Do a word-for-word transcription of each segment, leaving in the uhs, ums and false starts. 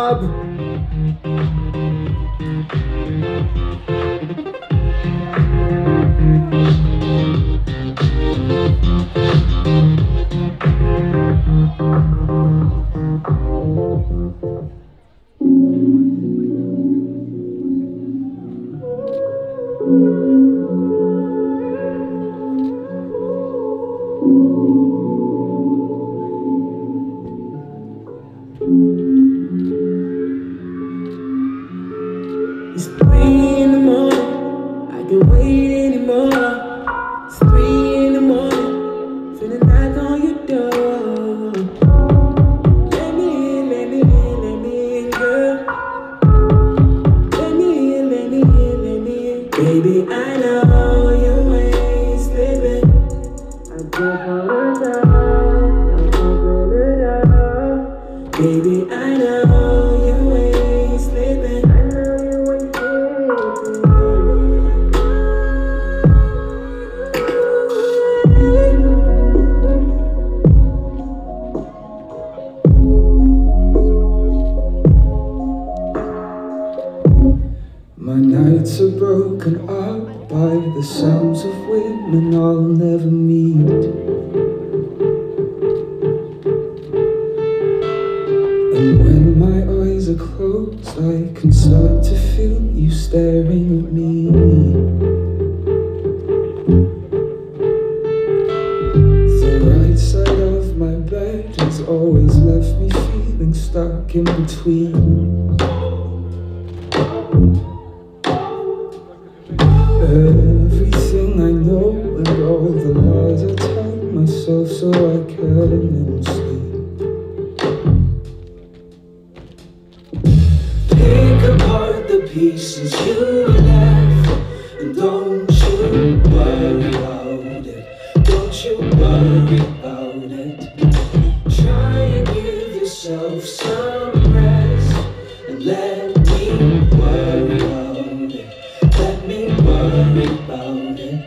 club. It's three in the morning, I can't wait anymore. It's three in the morning, feeling knock on your door. Let me in, let me in, let me in, girl. Let me in, let me in, let me in. Baby, I know you ain't sleeping. I just wanna know, I wanna know. Baby, I know you ain't sleeping. I know you ain't My nights are broken up by the sounds of women I'll never meet. And when my eyes are closed, I can start to feel you staring at me. The right side of my bed has always left me feeling stuck in between. Everything I know and all the lies I tell myself so I can sleep. Pick apart the pieces you left, and don't you worry about it. Don't you worry about it. Try and give yourself some rest and let me worry about it. Let me worry about it.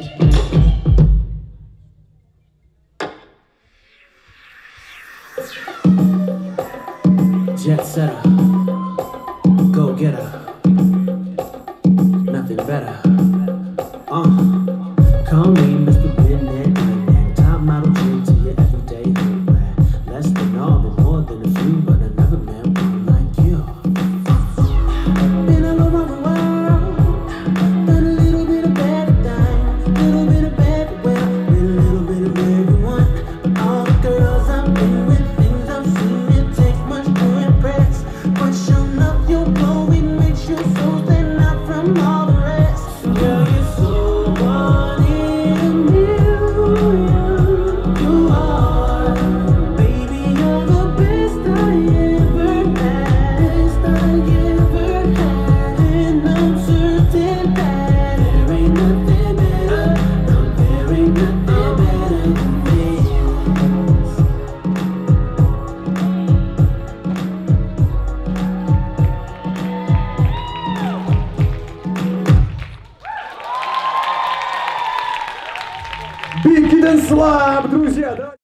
Jet setter, go getter, nothing better. Uh, call me Mister Midnight Nightmare, top model dream to your everyday homewear. Less than all, but more than a few, but I never met one like you. Been all over the world, done a little bit of everything, little bit of everywhere, with a little bit of everyone. All the girls I've been with, things I've seen, it takes much to impress. But sure enough, your glow, it makes you so stand out from all the rest. Girl, you're so one in a million. You are, baby, you're the best I ever had, best I ever had. And I'm certain that there ain't nothing better, no, there ain't nothing better than this. Big Kittens Club, друзья, да?